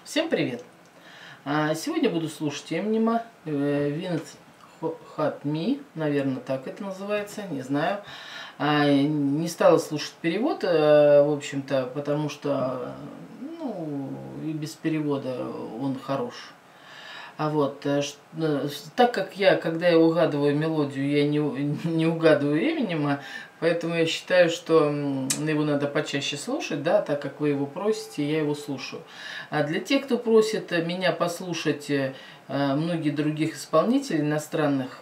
Всем привет! Сегодня буду слушать Эминема Wynn Had Me, наверное, так это называется, не знаю. Не стала слушать перевод, в общем-то, потому что, и без перевода он хорош. Так как когда я угадываю мелодию, я не угадываю Эминема, поэтому я считаю, что его надо почаще слушать, да, так как вы его просите, я его слушаю. А для тех, кто просит меня послушать многие других исполнителей иностранных,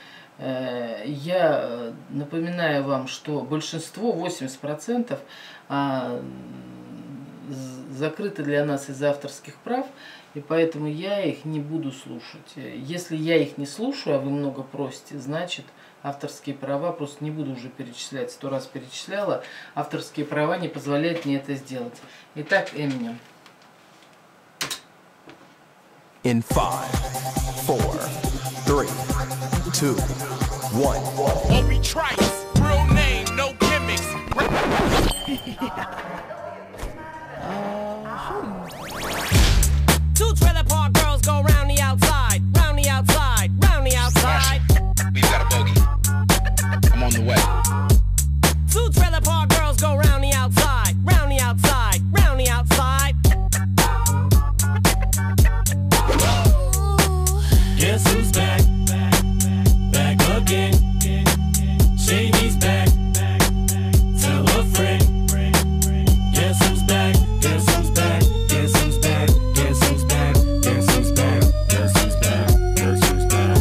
я напоминаю вам, что большинство, 80%, закрыты для нас из-за авторских прав, и поэтому я их не буду слушать. Если я их не слушаю, а вы много просите, значит авторские права, просто не буду уже перечислять, 100 раз перечисляла, авторские права не позволяют мне это сделать. Итак, Эминем. In 5, 4, 3, 2, 1. Obi Trice, real name, no gimmicks. Two trailer park girls go round the outside, round the outside, round the outside. We've got a bogey. I'm on the way. Two trailer park girls go round the outside, round the outside, round the outside. Guess who's back? Back again. Shady's back. Tell a friend. Guess who's back? Guess who's back? Guess who's back? Guess who's back? Guess who's back? Guess who's back? Guess who's back?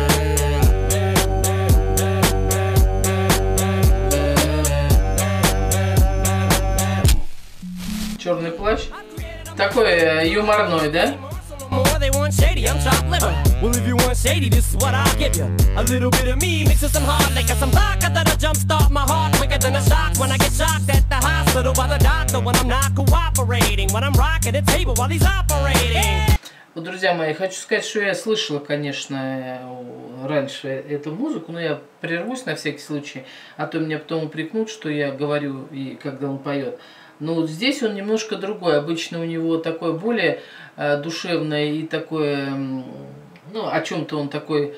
Черный плащ. Такой юморной, да? More they want shady, I'm chopped liver. Well, if you want shady, this is what I'll give you. A little bit of me mixed with some hard liquor, some vodka that'll jumpstart my heart quicker than a shock when I get shocked at the hospital by the doctor when I'm not cooperating, when I'm rocking the table while he's operating. Вот, друзья мои, хочу сказать, что я слышала, конечно, раньше эту музыку, но я прервусь на всякий случай, а то меня потом упрекнут, что я говорю, и когда он поет. Но вот здесь он немножко другой. Обычно у него такое более душевное и такое, о чем-то он такой,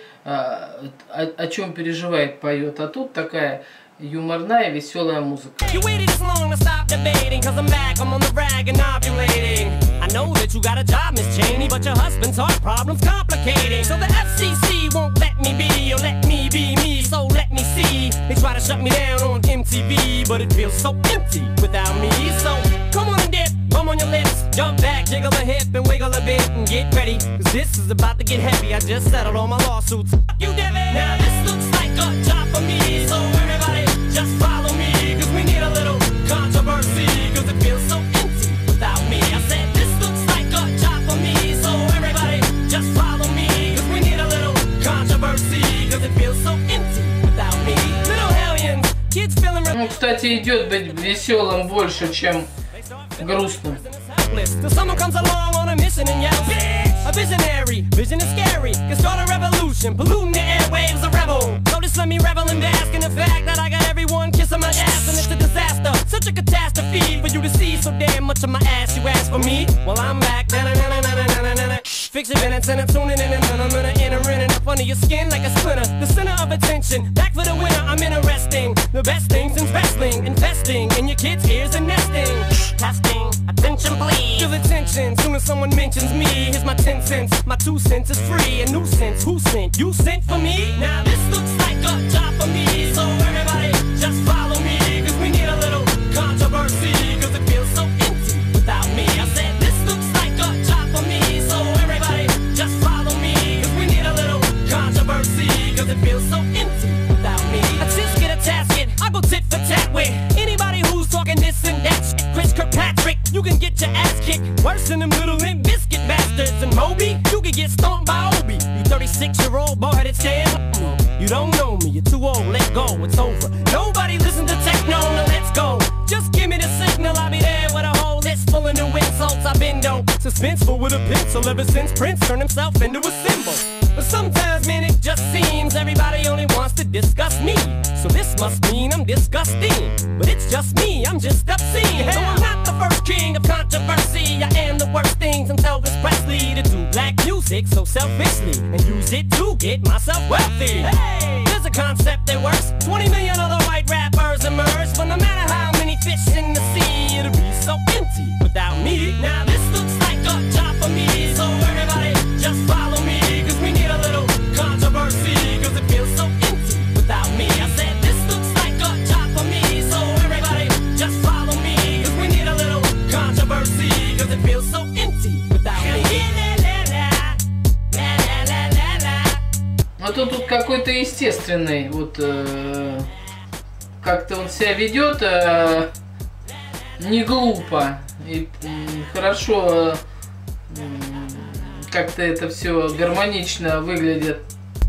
о чем переживает, поет. А тут такая юморная, веселая музыка. You waited this long to stop debating, cause I'm back, I'm on the rag and ovulating. I know that you got a job, Miss Cheney, but your husband's heart problem's complicating. So the FCC won't let me be, or let me be me, so let me see. They try to shut me down on MTV, but it feels so empty without me. So come on and dip, bum on your lips, jump back, jiggle a hip and wiggle a bit and get ready, cause this is about to get heavy. I just settled all my lawsuits. You did it. Now this looks like a job for me, so everybody just follow me, cause we need a little controversy, cause it feels so empty without me. I said this looks like a job for me, so everybody just follow me, cause we need a little controversy, cause it feels so empty without me. Little hellions, kids feeling Ну, кстати, идет быть веселым больше, чем грустным. Till someone comes along on a mission and yells, bitch! A visionary, vision is scary, can start a revolution, polluting the airwaves, a rebel. So just let me revel and bask in the fact that I got everyone kissing my ass, and it's a disaster, such a catastrophe for you to see so damn much of my ass. You ask for me, well I'm back. Fix your minutes and I'm tuning in and I'm gonna enter in and up under your skin like a splinter. The center of attention, back for the winner. I'm interesting, the best things in wrestling, investing in your kids' ears and nesting. Testing, attention please. Feel attention, soon as someone mentions me. Here's my 10 cents, my 2 cents is free. A nuisance, who sent? You sent for me? Now this looks like a job for me, so everybody just follow me, cause we need a little controversy, cause it feels so empty without me. I said this looks like a job for me, so everybody just follow me, cause we need a little controversy, cause it feels so empty without me. A tisket, a tasket, I go tit for tat with anybody who's talking this and that shit. Chris Kirkpatrick, you can get your ass kicked worse than them little Limp Biscuit bastards. And Moby, you can get stomped by Obi. You 36-year-old boy that stand. You don't know me, you're too old, let go, it's over. Nobody listen to techno, now let's go. Just give me the signal, I'll be there with a whole list full of new insults. I've been suspenseful with a pencil ever since Prince turned himself into a symbol. But sometimes, man, it just seems everybody only wants to discuss me. So this must mean I'm disgusting. But it's just me, I'm just obscene. So I'm not the first king of controversy. I am the worst things until music so selfishly and use it to get myself wealthy. Hey, there's a concept that works. 20 million other white rappers emerge, but no matter how many fish in the sea, it'll be so empty without me. Now this looks like a job for me, so everybody just follow me, cause we need a little controversy, cause it feels so empty without me. I said this looks like a job for me, so everybody just follow me, cause we need a little controversy, cause it feels so empty without me. Вот он тут какой-то естественный, вот как-то он себя ведет не глупо и хорошо, как-то это все гармонично выглядит.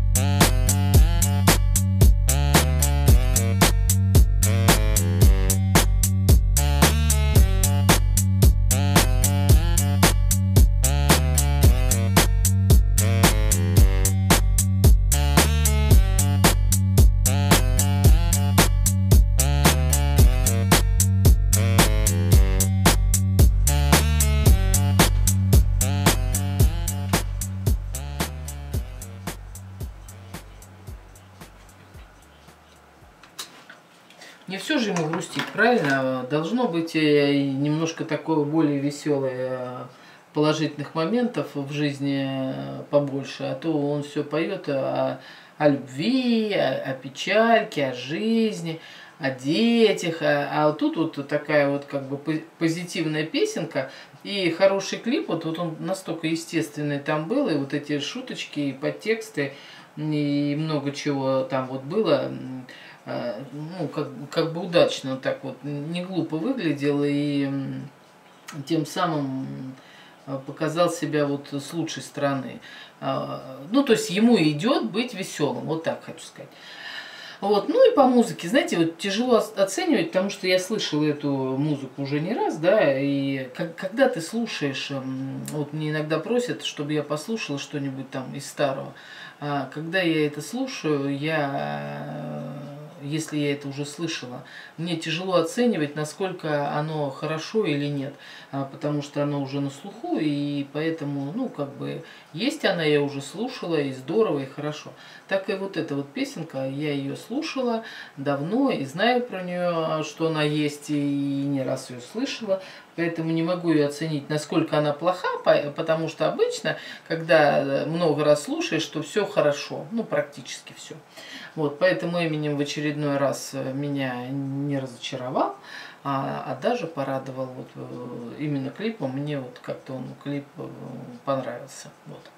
Не все же ему грустить, правильно? Должно быть немножко такого более веселое, положительных моментов в жизни побольше, а то он все поет о любви, о печальке, о жизни, о детях, а тут вот такая вот как бы позитивная песенка и хороший клип, вот он настолько естественный там был, и вот эти шуточки, и подтексты, и много чего там вот было. Ну, как бы удачно так вот, не глупо выглядел и тем самым показал себя вот с лучшей стороны. Ну, то есть ему идет быть веселым, вот так хочу сказать. Вот, ну и по музыке, знаете, вот тяжело оценивать, потому что я слышала эту музыку уже не раз, да, и когда ты слушаешь, вот мне иногда просят, чтобы я послушала что-нибудь там из старого, когда я это слушаю, если я это уже слышала, мне тяжело оценивать, насколько оно хорошо или нет, потому что оно уже на слуху, и поэтому, ну, как бы, есть она, я уже слушала, и здорово, и хорошо. Так и вот эта вот песенка, я ее слушала давно, и знаю про нее, что она есть, и не раз ее слышала, поэтому не могу ее оценить, насколько она плоха, потому что обычно, когда много раз слушаешь, то все хорошо, ну, практически все. Вот, поэтому Эминем в очередной раз меня не разочаровал, а даже порадовал вот именно клипом. Мне вот как-то он клип понравился. Вот.